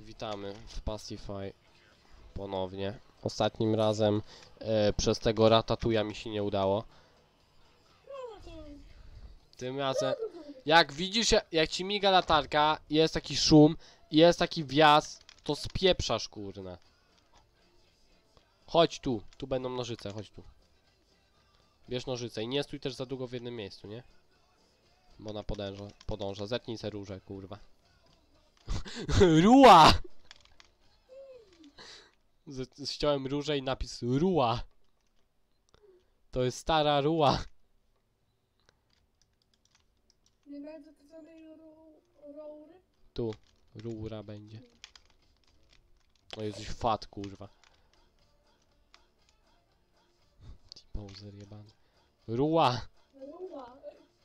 Witamy w Pacify ponownie. Ostatnim razem przez tego Ratatouille'a mi się nie udało. Tym razem, jak widzisz, jak ci miga latarka, jest taki szum, jest taki wjazd, to spieprzasz, kurna. Chodź tu, tu będą nożyce, chodź tu. Bierz nożyce i nie stój też za długo w jednym miejscu, nie? Bo ona podąża. Zetnij se różę, kurwa. Ruła! Ściąłem różę i napis Ruła. To jest stara ruła. Nie będzie to żadnej rury? Tu, rura będzie. O, jesteś fat, kurwa. T-Bowser jebany. Ruła! Ruła.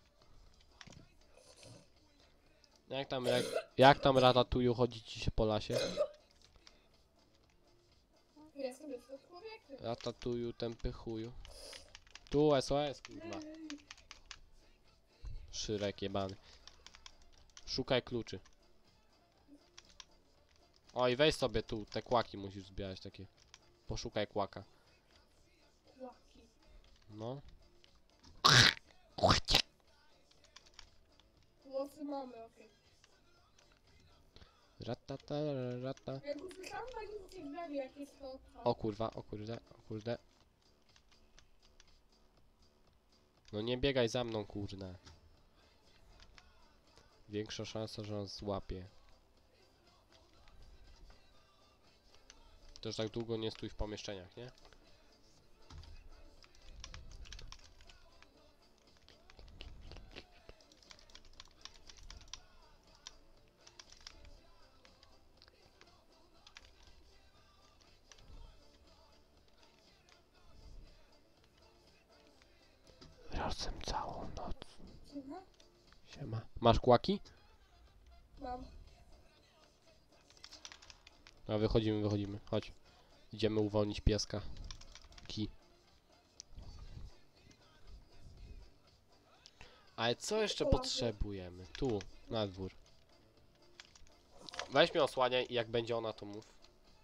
Jak tam Ratatouille chodzi ci się po lasie? Jestem człowiekiem. Ratatouille, tępy chuju. Tu SOS, kurwa. Szyrek jebany. Szukaj kluczy. Oj, weź sobie tu, te kłaki musisz zbierać takie. Poszukaj kłaka. Kłaki. No. Włosy mamy, okej. Ratata, rata. Jak usłyszałam pani uciekali jakieś to... O kurwa, o kurde, o kurde. No nie biegaj za mną, kurde. Większa szansa, że nas złapie. Też tak długo nie stój w pomieszczeniach, nie? Razem całą noc. Siema. Masz kłaki? Mam. A wychodzimy. Chodź. Idziemy uwolnić pieska. Ale co jeszcze potrzebujemy? Tu, na dwór. Weź mnie osłaniaj i jak będzie ona, to mów.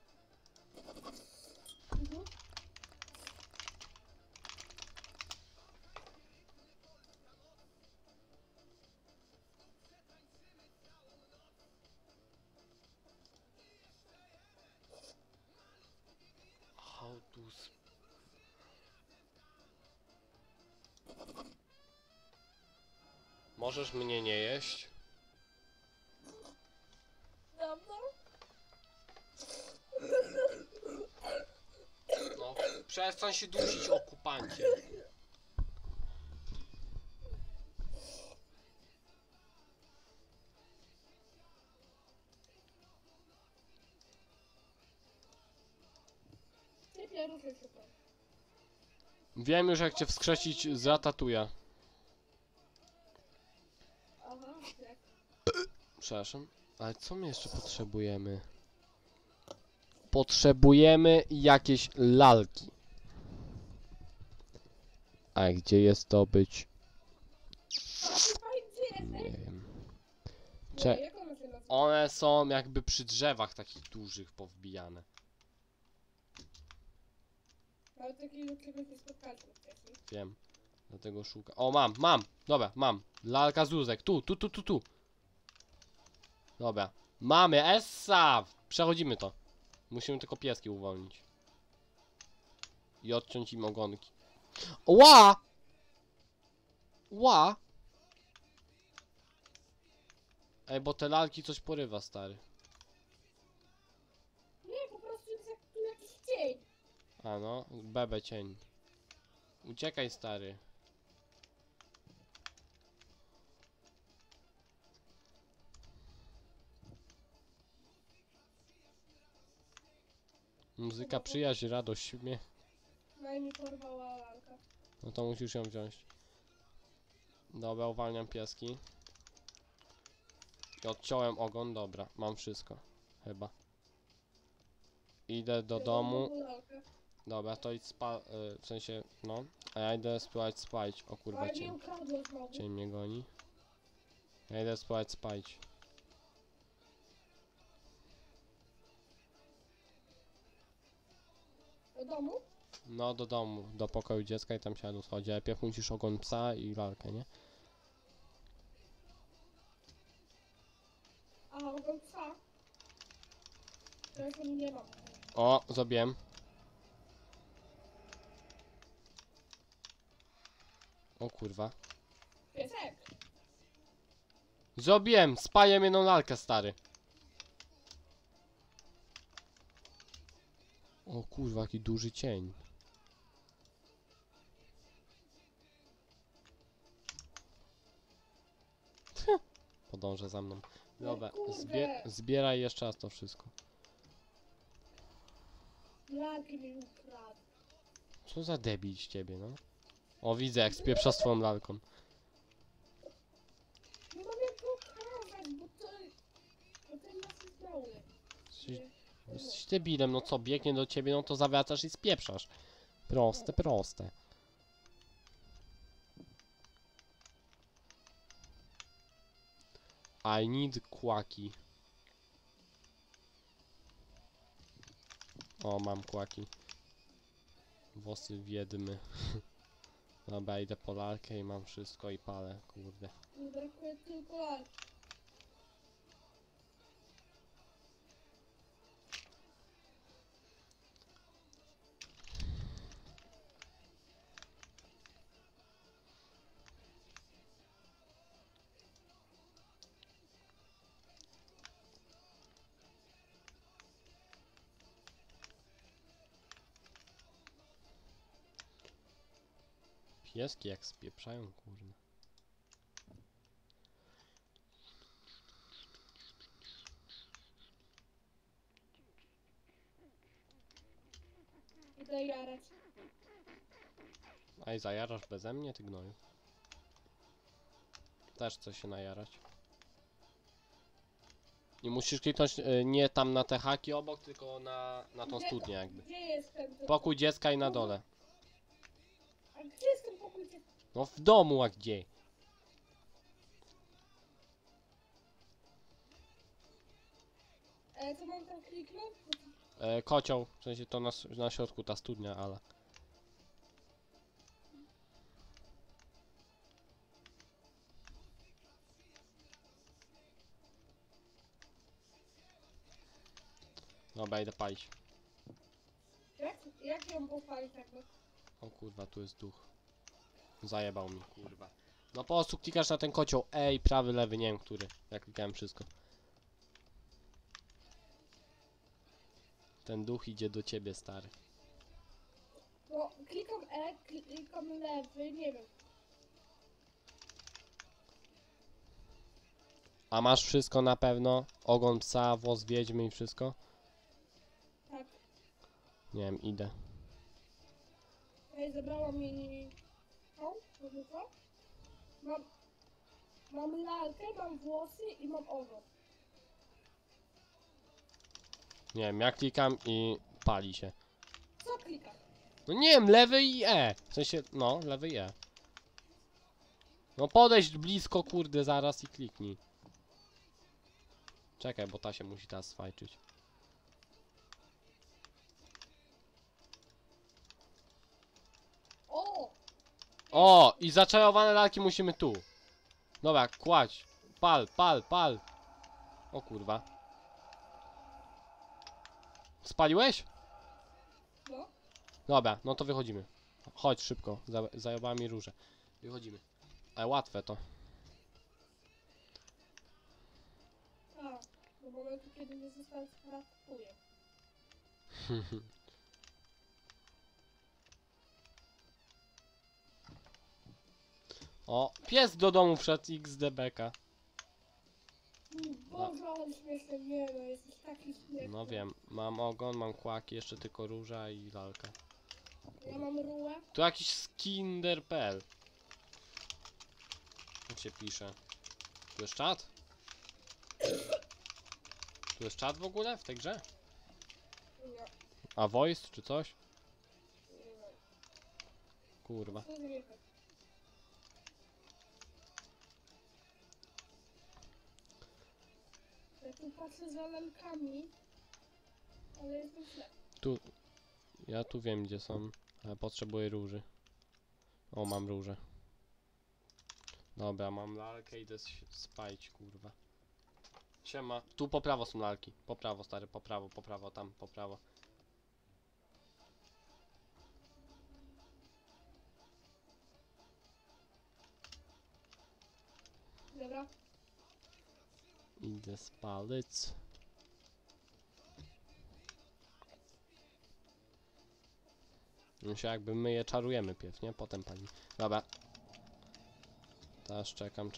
How to Możesz mnie nie jeść? Dobra. No, przestań się dusić, okupancie. Ty pierwszy super. Wiem już jak cię wskrzesić z Ratatouille'a. Aha, jak? Przepraszam, ale co my jeszcze potrzebujemy? Potrzebujemy jakieś lalki. A gdzie je zdobyć? Nie wiem. Nie, jak ona się nazywa? One są jakby przy drzewach takich dużych powbijane. Ale takiego czegoś nie spotkaliśmy wcześniej. Wiem. Dlatego szukam. O, mam! Dobra, mam. Lalka z łóżek. Tu. Dobra. Mamy, essa! Przechodzimy to. Musimy tylko pieski uwolnić. I odciąć im ogonki. Ła! Ła! Ej, bo te lalki coś porywa, stary. Nie, po prostu jest jak tu jakiś cień. A no, bebe cień. Uciekaj, stary. Muzyka, przyjaźń, radość, śmiech. No i mi porwała lalka. No to musisz ją wziąć. Dobra, uwalniam pieski. I odciąłem ogon, dobra, mam wszystko. Chyba. Idę do domu. Dobra, to idź w sensie, no. A ja idę spróbować spać. O kurwa, Ale cień. nie ukradło znowu. Cień mnie goni. Ja idę spróbować spać. domu? No do domu, do pokoju dziecka i tam się na schodzi. Najpierw musisz ogon psa i lalkę, nie? A, ogon psa? Telefonu nie mam. O, zrobiłem. O kurwa. Piesek! Zrobiłem! Spajem jedną lalkę, stary. O kurwa, jaki duży cień. Podążę za mną. Dobra, zbieraj jeszcze raz to wszystko. Lalki mi ukradł. Co za debil z ciebie, no? O, widzę, jak spieprza z twoją lalką. Nie mam jak go ukradać, bo ten nas jest mały. Jesteś debilem, no co, biegnie do ciebie, no to zawracasz i spieprzasz. Proste, proste. I need kłaki. O, mam kłaki. Włosy wiedmy. Dobra, idę po lalkę i mam wszystko i palę, kurde. Mi brakuje tylko lalki. Pieski jak spieprzają, kurde. Idę jarać. A i zajarasz beze mnie, ty gnoju. Też chcę się najarać. I musisz kliknąć nie tam na te haki obok, tylko na tą studnię jakby. Gdzie jest ten? Pokój dziecka i na dole. A gdzie jest ten pokój? No w domu, a gdzie? Co mam tam kliknąć? Kocioł, w sensie to na środku ta studnia, ale... Dobra, idę palić. Jak ją popalić tak? O kurwa, tu jest duch. Zajebał mi, kurwa. No po prostu klikasz na ten kocioł. Ej, prawy, lewy, nie wiem który. Ja klikałem wszystko. Ten duch idzie do ciebie, stary. No, klikam klikam lewy, nie wiem. A masz wszystko na pewno? Ogon psa, włos wiedźmy i wszystko? Tak. Nie wiem, idę. Ej, zabrała mi... tą, może co? Mam lalkę, mam włosy i mam ogon. Nie wiem, ja klikam i pali się. Co klikam? No nie wiem, lewy i E. W sensie, no, lewy i E. No podejść blisko, kurde, zaraz i kliknij. Czekaj, bo ta się musi teraz swajczyć. O! O! I zaczarowane lalki musimy tu. Dobra, kładź. Pal, pal, pal. O kurwa. Spaliłeś? No. Dobra, no to wychodzimy. Chodź szybko, zajebała mi róże. Wychodzimy. Ale łatwe to. A, do momentu, kiedy nie zostałem sprawkuję. O, pies do domu wszedł XDBK. Boże, ale śmieszne, nie no, jesteś taki śmieszny. No wiem, mam ogon, mam kłaki, jeszcze tylko róża i lalka. Ja mam rułę. Tu jakiś skinder.pl. Jak się pisze? Tu jest czat? Tu jest czat w ogóle w tej grze? Nie, A voice czy coś? nie. Kurwa. Co zjechać? Ja tu patrzę za lalkami, ale jestem ślepy. Tu Ja tu wiem gdzie są, ale potrzebuję róży. O, mam róże. Dobra, mam lalkę, idę spalić, kurwa. Siema. Tu po prawo są lalki. Po prawo, stary, po prawo, tam, po prawo. Dobra. Idę spalić. No się jakby my je czarujemy pierw, nie? Potem pani. Dobra. Teraz czekam.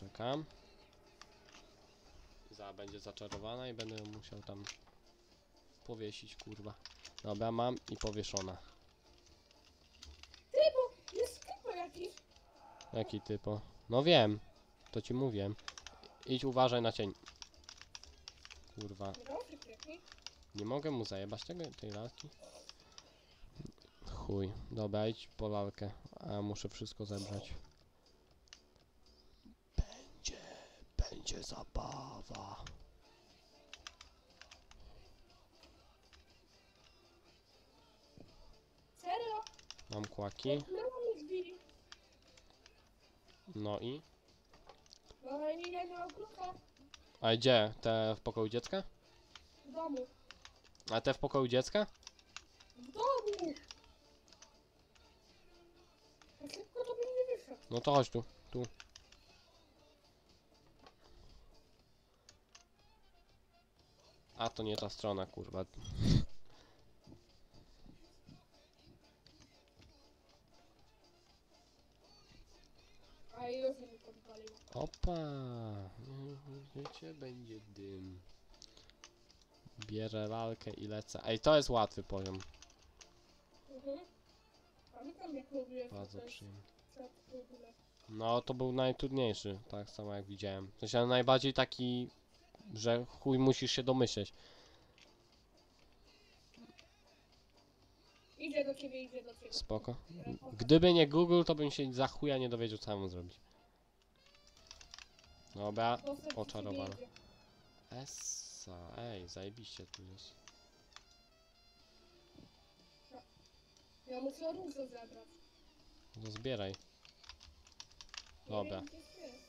Zaraz będzie zaczarowana i będę ją musiał tam powiesić, kurwa. Dobra, mam i powieszona. Typo! Jest typo jakiś! Jaki typo? No wiem. To ci mówię. Idź, uważaj na cień. Kurwa. Mrożek jakiś. Nie mogę mu zajebać tej lalki. Chuj. Dobra, idź po lalkę. A muszę wszystko zebrać. Będzie zabawa. Serio? Mam kłaki. No mi zbili. No i? No i nie miał ogródka A gdzie? Te w pokoju dziecka? w domu. A te w pokoju dziecka? W domu! Tak szybko to bym nie wyszedł. No to chodź tu. A to nie ta strona, kurwa. A już mi podpalił. Opa! Życie będzie dym. Bierę lalkę i lecę. Ej, to jest łatwy poziom. Pamiętam jak mówiłem, Bardzo że to jest przyjemny. czat w ogóle. No, to był najtrudniejszy, tak samo jak widziałem. W sensie najbardziej taki, że chuj musisz się domyśleć. Idzie do ciebie. Spoko. Gdyby nie Google, to bym się za chuja nie dowiedział, co mam zrobić. Dobra, Postęp do oczarowana. ciebie idzie. Essa, ej, zajebiście tu jest. Ja muszę różę zebrać. No zbieraj. Nie Dobra. wiem, gdzie jest.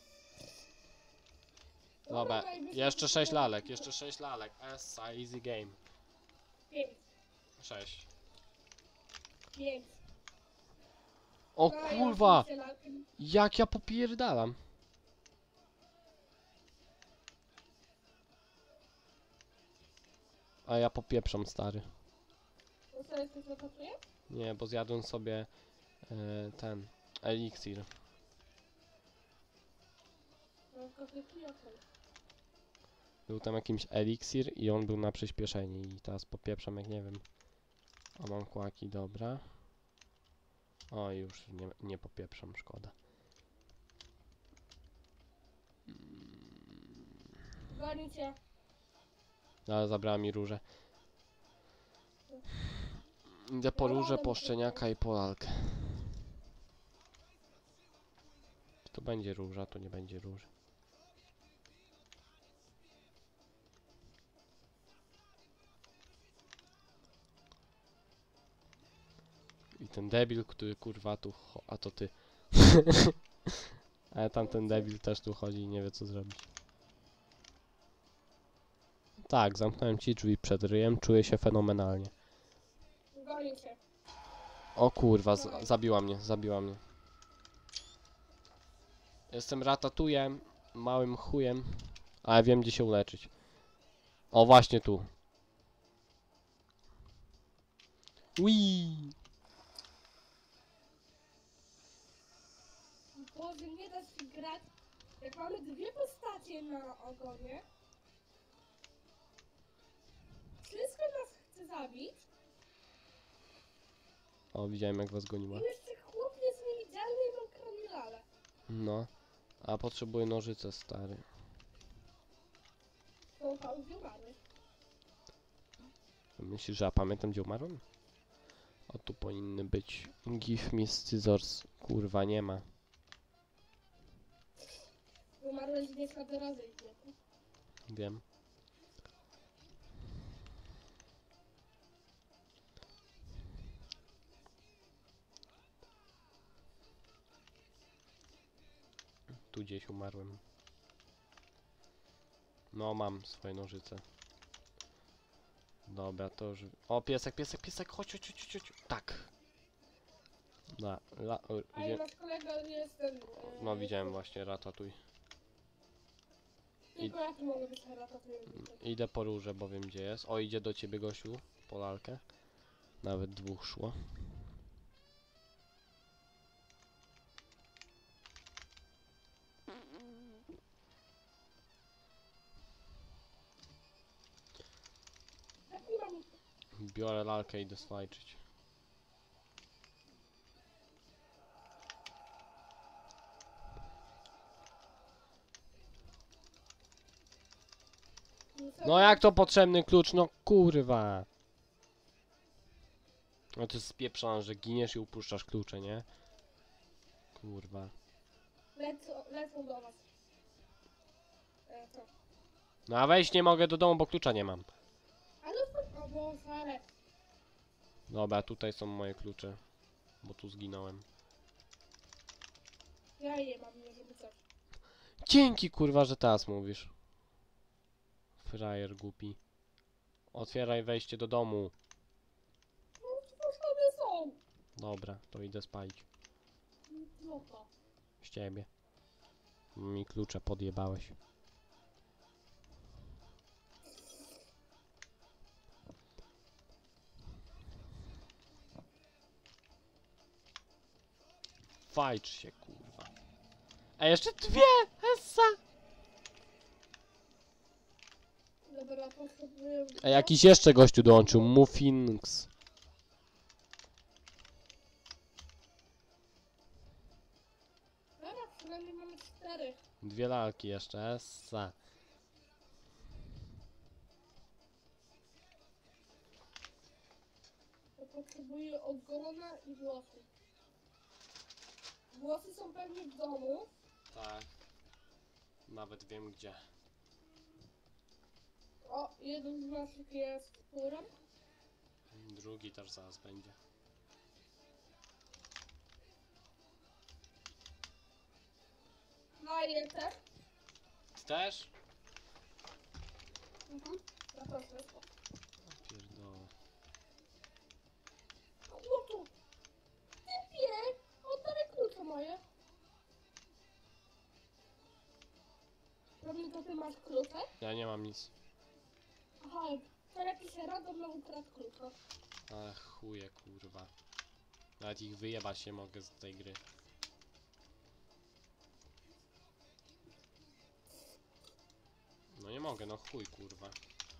Dobra, jakbyś jeszcze to 6 było- lalek, Essa, easy game. 5. 6. 5. O kurwa! Jak ja popierdalam. A ja popieprzam, stary. To co, jesteś zakopuje? Nie, bo zjadłem sobie ten eliksir. No, koteki jaką? Był tam jakimś eliksir i on był na przyspieszenie i teraz popieprzam jak nie wiem. A mam kłaki, dobra. O, już nie popieprzam, szkoda. Goni cię. Ale zabrała mi różę. Idę po różę, po szczeniaka i po lalkę. Czy to będzie róża, to nie będzie róży. I ten debil, który kurwa tu a to ty. Ale tamten debil też tu chodzi i nie wie co zrobić. Tak, zamknąłem ci drzwi przed ryjem, czuję się fenomenalnie. Goni cię. O kurwa, zabiła mnie. Jestem ratatujem, małym chujem, ale wiem gdzie się uleczyć. O, właśnie tu. Wii. Boże, nie da się grać. Jak mamy dwie postacie na ogonie. Wszystko nas chce zabić. O, widziałem jak was goniła. I jeszcze chłop jest niewidzialny i mam kronilale. No. A potrzebuję nożyce, stary. To Paul umarły. Myślisz, że ja pamiętam gdzie umarłem? O, tu powinny być. Give me scissors. Kurwa, nie ma. Umarłeś dziesiąt razy i nie. Wiem. tu gdzieś umarłem. No, mam swoje nożyce. Dobra, to już... O, piesek, piesek, piesek, chodź, chodź, chodź, chodź. Tak. A i nasz kolega jest ten... No, widziałem właśnie, ratatuj. Tylko ja tu mogę być ratatuję. Idę po róże, bo wiem gdzie jest. O, idzie do ciebie gościu, po lalkę. Nawet dwóch szło. Biorę lalkę i idę swajczyć. No jak to potrzebny klucz? No kurwa. No to jest spieprzone, że giniesz i upuszczasz klucze, nie? Kurwa. Lecą do was. Co? No a wejść nie mogę do domu, bo klucza nie mam. Ale o Boże. Dobra, tutaj są moje klucze. Bo tu zginąłem. Ja je mam, nie żeby coś. Dzięki kurwa, że teraz mówisz. Frajer głupi. Otwieraj wejście do domu. No to sobie są. Dobra, to idę spalić. No to. Z ciebie. Mi klucze podjebałeś. Fajcz się kurwa. A jeszcze dwie! Essa! Dobra, potrzebuję... A jakiś jeszcze gościu dołączył. Muffinx. Dobra, przynajmniej mamy 4. Dwie lalki jeszcze. Essa. To potrzebuję ogona i włosy. Włosy są pewnie w domu. Tak. Nawet wiem gdzie. O, jeden z naszych jest kurem. Drugi też zaraz będzie. Daję też. Ty też? Ja też też. Pierdolę. No tu. Typie, oddaj klucze moje. Pewnie to ty masz klucze? Ja nie mam nic. Aha, to jakiś random ukradł klucze. Ach, chuje kurwa. Nawet ich wyjebać nie mogę z tej gry. No nie mogę, no chuj kurwa.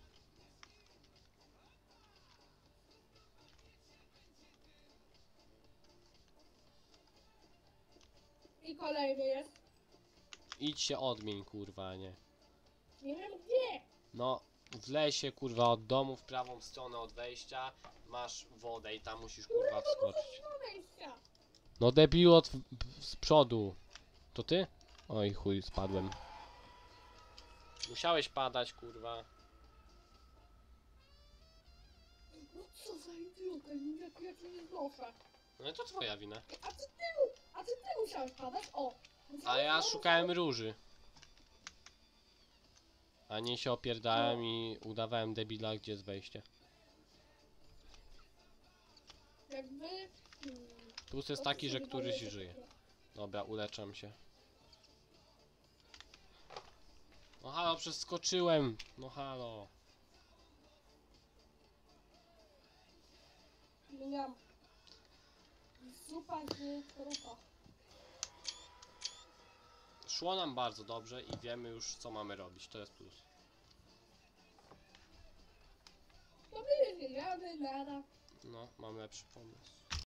I kolejny jest. Idź się odmień kurwa, a nie. Nie wiem gdzie. No, w lesie kurwa od domu w prawą stronę od wejścia masz wodę i tam musisz kurwa wskoczyć. Do wejścia. No debilu z przodu. To ty? Oj chuj, spadłem. Musiałeś padać kurwa. No co za idiota, jak ja cię nie znoszę. No i to twoja wina. A ty musiałeś padać? O. A ja szukałem róży. A nie się opierdałem i udawałem debila, gdzie jest wejście. Jakby... Plus jest taki, że któryś żyje. Dobra, uleczam się. No halo, przeskoczyłem! No halo. Miam. Zupa z trupa. Szło nam bardzo dobrze i wiemy już co mamy robić, to jest plus. To my nie jadę, nara. No, mam lepszy pomysł.